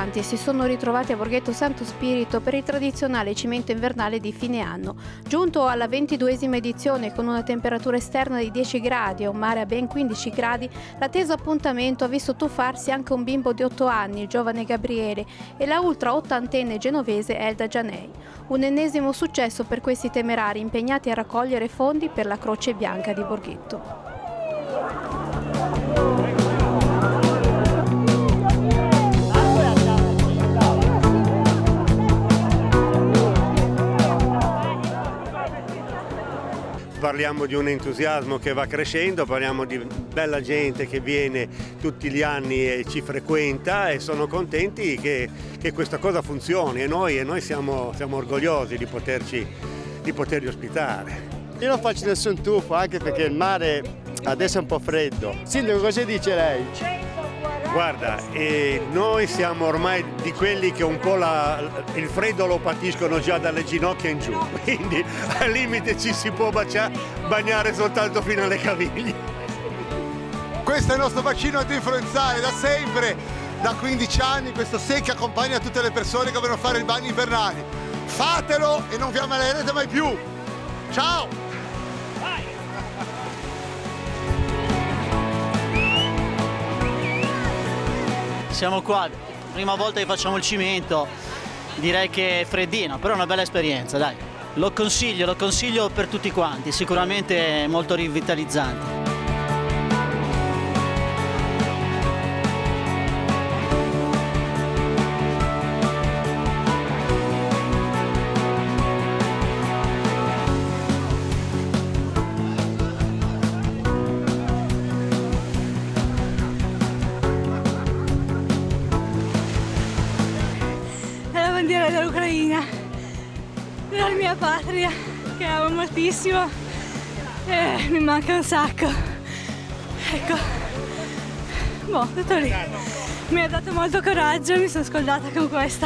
abitanti si sono ritrovati a Borghetto Santo Spirito per il tradizionale cimento invernale di fine anno. Giunto alla 22esima edizione con una temperatura esterna di 10 gradi e un mare a ben 15 gradi, l'atteso appuntamento ha visto tuffarsi anche un bimbo di 8 anni, il giovane Gabriele, e la ultra ottantenne genovese Elda Gianei. Un ennesimo successo per questi temerari impegnati a raccogliere fondi per la Croce Bianca di Borghetto. Parliamo di un entusiasmo che va crescendo, parliamo di bella gente che viene tutti gli anni e ci frequenta e sono contenti che questa cosa funzioni e noi siamo orgogliosi di poterli ospitare. Io non faccio nessun tuffo anche perché il mare adesso è un po' freddo. Sindaco, cosa dice lei? Guarda, noi siamo ormai di quelli che un po' il freddo lo patiscono già dalle ginocchia in giù, quindi al limite ci si può bagnare soltanto fino alle caviglie. Questo è il nostro bacino antinfluenzale, da sempre, da 15 anni, questo secca accompagna tutte le persone che vogliono fare i bagni invernali. Fatelo e non vi ammalerete mai più. Ciao! Siamo qua, prima volta che facciamo il cimento, direi che è freddino, però è una bella esperienza, dai. Lo consiglio per tutti quanti, sicuramente è molto rivitalizzante. Dell'Ucraina, della mia patria, che amo moltissimo e mi manca un sacco. Ecco, tutto lì. Mi ha dato molto coraggio e mi sono scaldata con questa.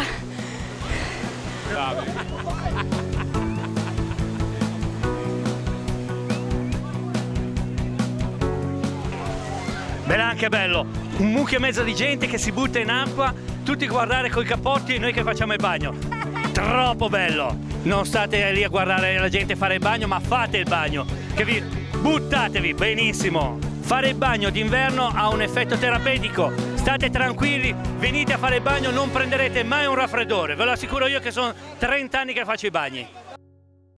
Beh, anche bello, un mucchio e mezzo di gente che si butta in acqua, tutti a guardare coi cappotti e noi che facciamo il bagno. Troppo bello! Non state lì a guardare la gente fare il bagno, ma fate il bagno, che buttatevi, benissimo! Fare il bagno d'inverno ha un effetto terapeutico, state tranquilli, venite a fare il bagno, non prenderete mai un raffreddore, ve lo assicuro io che sono 30 anni che faccio i bagni.